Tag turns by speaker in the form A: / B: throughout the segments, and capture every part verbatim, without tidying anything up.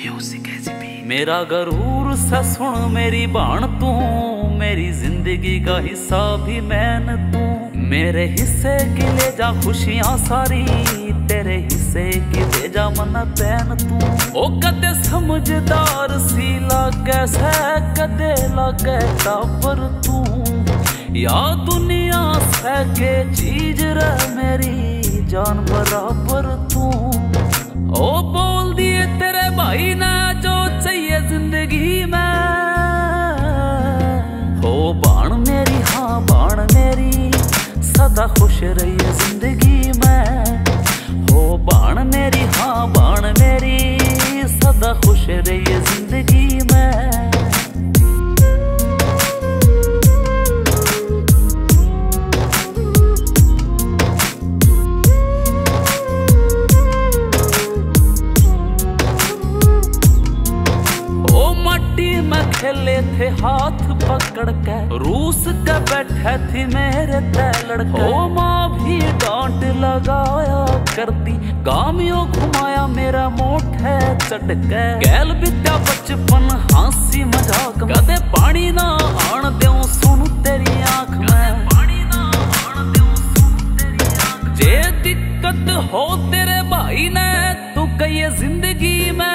A: Music है जी।
B: मेरा गरूर सा सुन मेरी बाण तू, मेरी जिंदगी का हिस्सा भी मैन तू। मेरे हिस्से की ले जा खुशियां सारी, तेरे हिस्से की ले जा मन पैन तू। ओ कदे समझदार सी लागे सै, कदे लागे टापर तू। या दुनिया से के चीज रे मेरी जान बराबर तू। ओ बोल दिए तेरे भाई ने जो चाहिए जिंदगी में। हो बाण मेरी हाँ बाण मेरी, सदा खुश रहिए जिंदगी में। हो बाण मेरी हाँ बाण मेरी, सदा खुश रहिए जिंदगी में। खेले थे हाथ पकड़ के, रूस के बैठे थी मेरे तैलड़ के। ओ माँ भी डांट लगाया करती, गामियों घुमाया मेरा मोठे चटके। गैल बित्या बचपन हांसी मजाक, कदे पानी ना आन द्यों सुन तेरी आंख में। जे दिक्कत हो तेरे भाई ने तू कहिए जिंदगी में।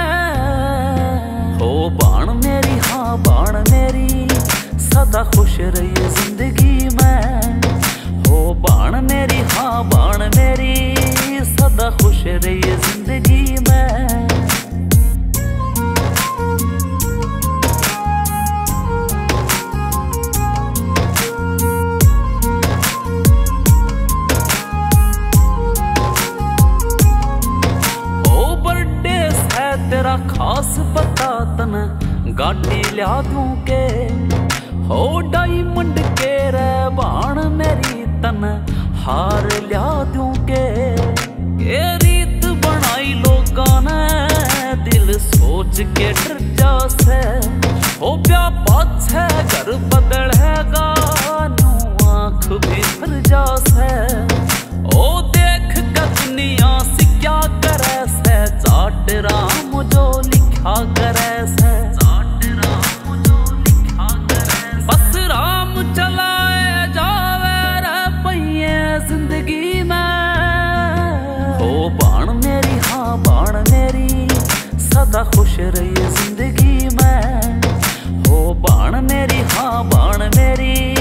B: हो बाण मेरी हाँ बाण मेरी, सदा खुश रहिए जिंदगी में। हो बाण मेरी हाँ बाण मेरी, सदा खुश रहिए जिंदगी में। तेरा खास बता तन गाड़ी लिया दूं के। हो डायमंड के रे बाण मेरी तन हार लिया दूं के। ये रीत बनाई लोगां ने दिल सोच के डर जा से। हो प्या पाछे घर बदलेगा नू आंख भी भर जा से। ओ देख के दुनिया से क्या करे से, चाट राम जो लिखा करे से। चाट राम जो लिखा करे से, बस राम चलाए जावे रे पहिए जिंदगी में। हो बाण मेरी हाँ बाण मेरी, सदा खुश रहिए जिंदगी में। हो बाण मेरी हाँ बाण मेरी,